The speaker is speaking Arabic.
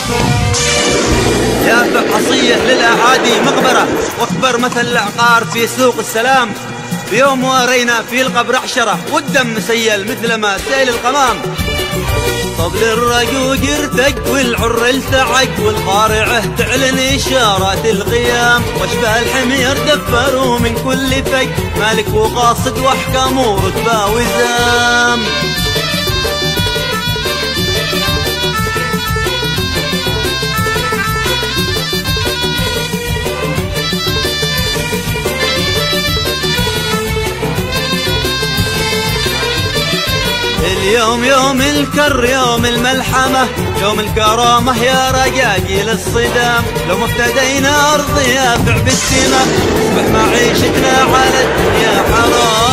يافع عصية للأعادي مقبرة، واكبر مثل العقار في سوق السلام. بيوم ورينا في القبر عشرة، والدم مسيل مثل ما سيل القمام. طبل الرقوق ارتق والعر التعق، والقارعه تعلن اشارات القيام. واشباه الحمير دفروا من كل فق، مالك وقاصد واحكام ورتبه وزام. اليوم يوم الكر، يوم الملحمة، يوم الكرامة يا رجاجيل الصدام. لو ما افتدينا أرض يافع بالسما، تصبح معيشتنا على الدنيا حرام.